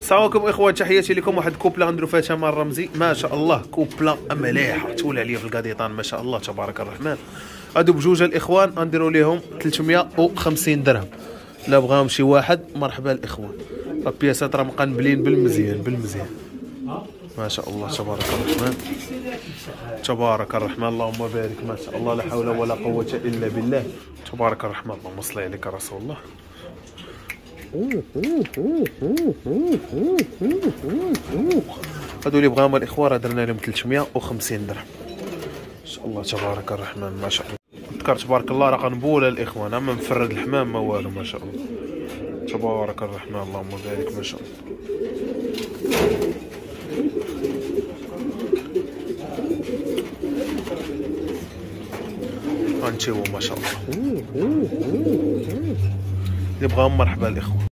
السلام عليكم اخوان، تحياتي لكم. واحد كوبلا غنديرو فيها تمام الرمزي، ما شاء الله كوبلا مليحه تولى عليا في الكاديطان ما شاء الله تبارك الرحمن. هادو بجوج الاخوان غنديرو ليهم 350 درهم. لا بغاهم شي واحد مرحبا الاخوان. البياسات راه مقنبلين بالمزيان ما شاء الله تبارك الرحمن تبارك الرحمن. اللهم بارك ما شاء الله، لا حول ولا قوه الا بالله تبارك الرحمن. اللهم صل عليك رسول الله. هادو اللي بغاهم الاخوان راه درنا لهم 350 درهم ما شاء الله تبارك الرحمن ما شاء الله. تذكر تبارك الله راه غنبوله الاخوان، اما مفرد الحمام ما والو ما شاء الله تبارك الرحمن. اللهم بارك ما شاء الله. هانتي هو ما شاء الله اللي بغاهم مرحبا الاخوان.